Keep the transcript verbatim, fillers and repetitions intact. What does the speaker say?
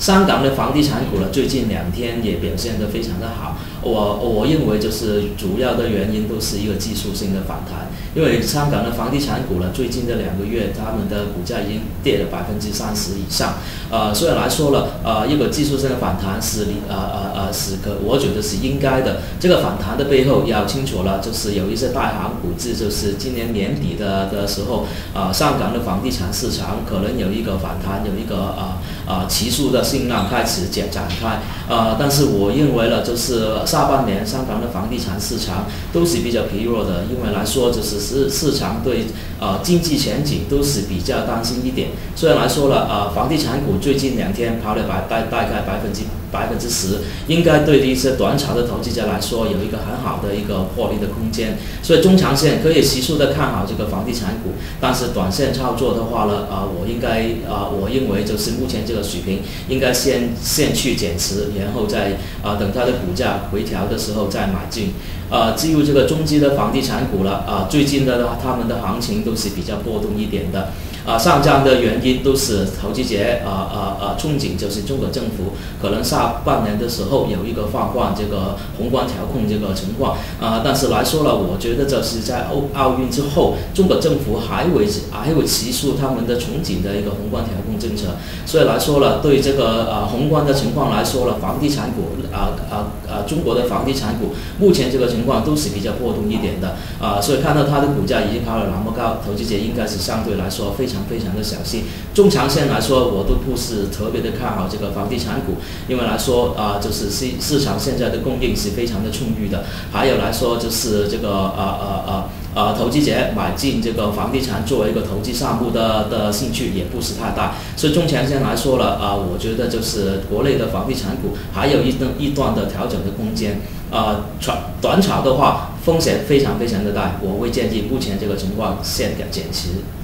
香港的房地产股呢，最近两天也表现得非常的好。我我认为就是主要的原因都是一个技术性的反弹，因为香港的房地产股呢，最近的两个月他们的股价已经跌了百分之三十以上。呃，虽然来说了，呃，一个技术性的反弹是呃呃呃是可，我觉得是应该的。这个反弹的背后要清楚了，就是有一些大行估计，就是今年年底的的时候，呃，香港的房地产市场可能有一个反弹，有一个呃呃急速的新浪开始展展开。呃，但是我认为了，就是下半年香港的房地产市场都是比较疲弱的，因为来说就是市市场对呃经济前景都是比较担心一点。虽然来说了，呃，房地产股最近两天跑了百大大概百分之百分之十，应该对一些短炒的投资者来说有一个很好的一个获利的空间。所以中长线可以急速的看好这个房地产股，但是短线操作的话呢，呃，我应该呃，我认为就是目前这个水平应该先先去减持，然后再呃等它的股价回调的时候再买进。呃，至于这个中资的房地产股了，呃，最近的他们的行情都是比较波动一点的。啊、呃，上涨的原因都是投资者啊啊啊憧憬，就是中国政府可能下半年的时候有一个放缓这个宏观调控这个情况啊、呃，但是来说了，我觉得就是在奥奥运之后，中国政府还会还会持续他们的憧憬的一个宏观调控政策，所以来说了，对这个呃宏观的情况来说了，房地产股啊啊啊中国的房地产股目前这个情况都是比较波动一点的啊、呃，所以看到它的股价已经跑了那么高，投资者应该是相对来说非常非常的小心。中长线来说，我都不是特别的看好这个房地产股，因为来说啊、呃，就是市市场现在的供应是非常的充裕的，还有来说就是这个呃呃呃呃投资者买进这个房地产作为一个投资项目的的兴趣也不是太大，所以中长线来说了啊、呃，我觉得就是国内的房地产股还有一段一段的调整的空间。呃，短炒的话风险非常非常的大，我会建议目前这个情况先减持。